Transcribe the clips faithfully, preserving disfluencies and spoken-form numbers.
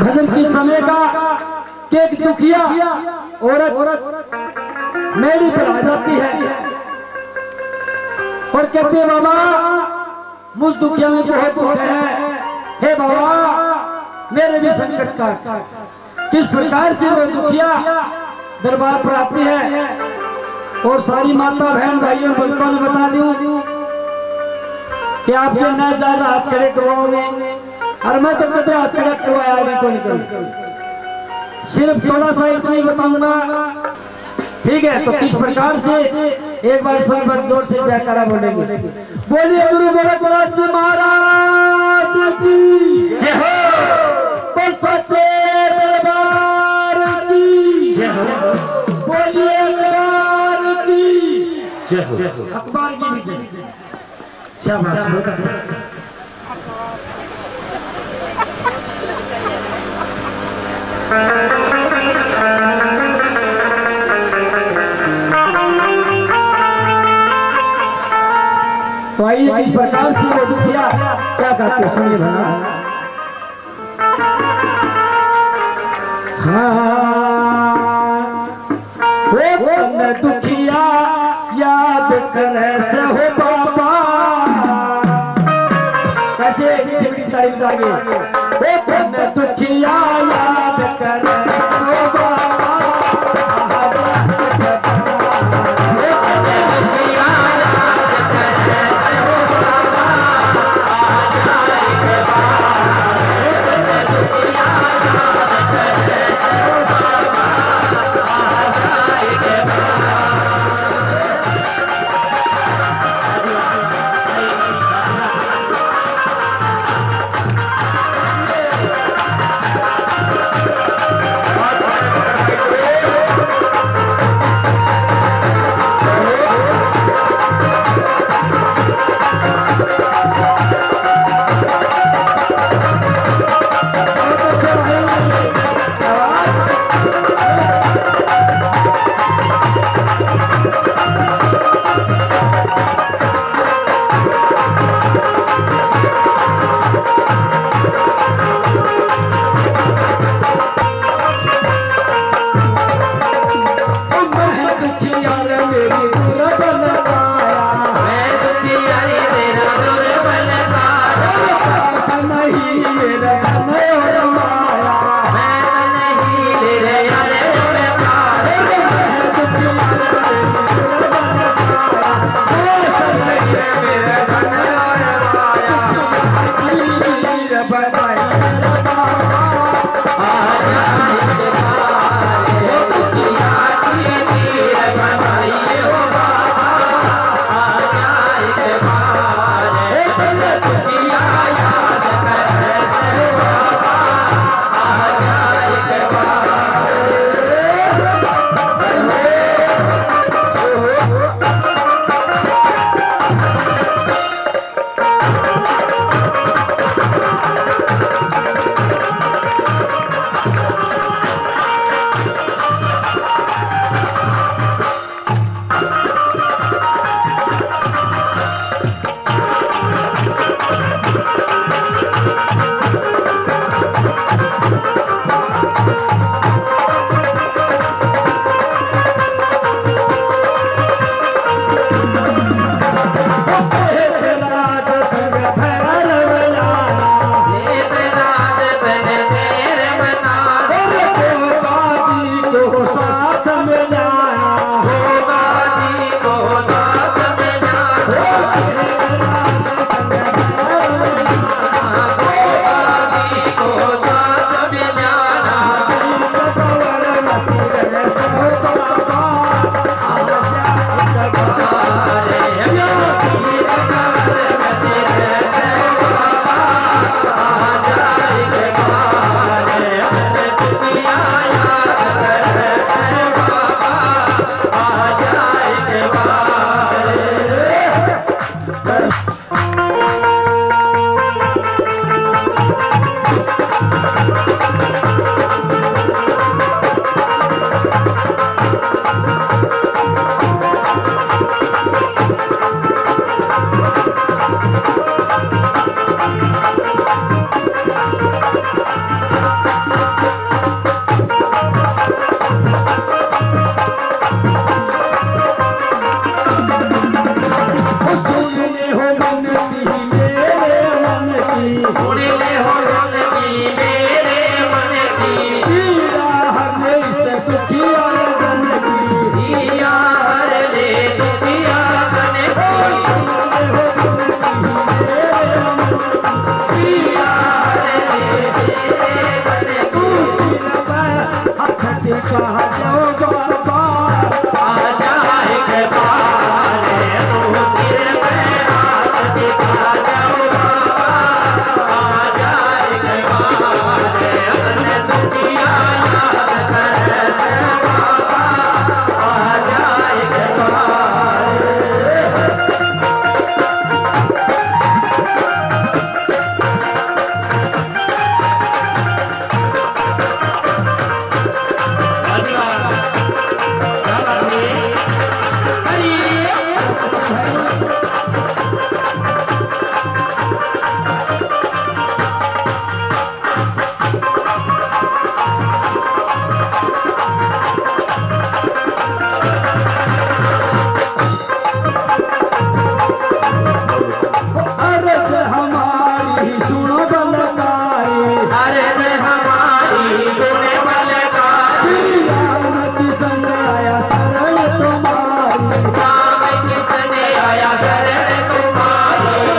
भजन की समय का कि एक दुखिया औरत औरत मेड़ी पर आ जाती है और कहती है बाबा मुझ दुखिया में बहुत दुख है, हे बाबा मेरे भी संकट का। किस प्रकार से वो दुखिया दरबार पर आती है और सारी माता बहन भाइयों भक्तों ने बता दूं कि आपके न ज्यादा हाथ खड़े करवाओगे, और मैं तो कभी हाथ खड़ा करवाया भी तो निकल, सिर्फ थोड़ा सा इतना ही बताऊंगा, ठीक है? तो किस प्रकार से एक बार सब बार जोर से जयकारा बोलेंगे। बोलिए गुरु गोरखनाथ जी महाराज की जय हो, बोल सच्चे दरबार की जय हो, बोलिए अकबर की जय हो, अकबर की भी जय। शाबाश, बहुत अच्छा। तो आइए किस प्रकार से वो दुखिया क्या कहते सुनिए भला। हाँ वो दुखिया याद करे से हो बाबा, कैसे तारीफ जागे, वो दुखिया याद करे हो बाबा, कहा जाओ बाबा आ जाए के बारे तू सिर पे हाथ दिखा जाओ बाबा आ जाए के बारे अपने दुनिया याद करे बाबा आ जाए के बारे अर्ज हमारी सुनो बलकारी अरे रे हमारी सुने वाले का श्री राम किशन आया शरण तुम्हारी राम किसने आया शरण तुम्हारी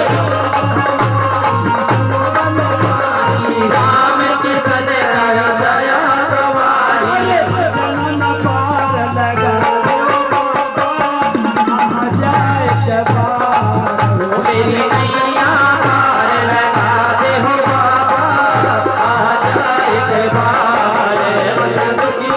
राम किसने आया शरण तुम्हारी जनन पार लगा आ जाए जबार मेरी नैया पार लगा दे हो बाबा आ जाए के बारे